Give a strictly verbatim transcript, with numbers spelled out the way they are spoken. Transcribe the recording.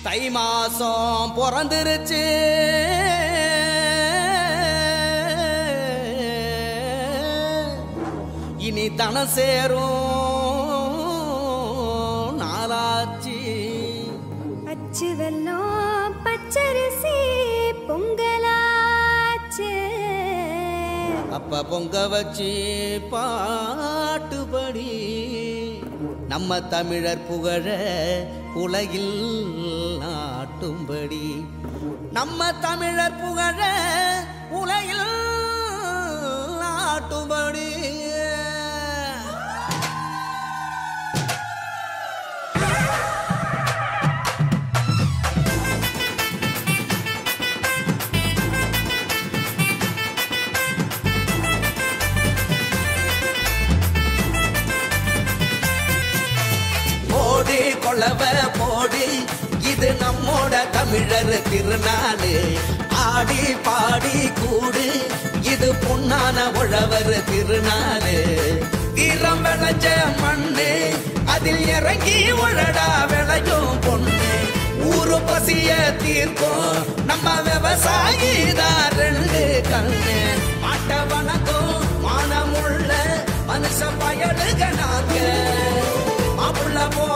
தை மாசம் பிறந்துருச்சு இனி தன சேரும் நாளாச்சு அச்சு வெல்லம் பச்சரிசி பொங்கலாச்சு அப்ப பொங்க வச்சு பாட்டுபடி நம்ம தமிழர் புகழ உலகில் நாட்டும்படி நம்ம தமிழர் புகழ உலகில் நாட்டும்படி கொள்ளவ போடி இது நம்மோட தமிழர் திருநாடு ஆடி பாடி கூடு இது பொன்னான உழவர் திருநாடு தீரம் விளைஞ்ச மண்ணு அதில் இறங்கி உழடா விளையும் பொண்ணு ஊரு பசிய தீர்க்கும் நம்ம விவசாயி தான் ரெண்டு கண்ணு மாட்ட வணக்கம் மானமுள்ள மனுஷ பயலுக நாங்க மாப்புள்ள போ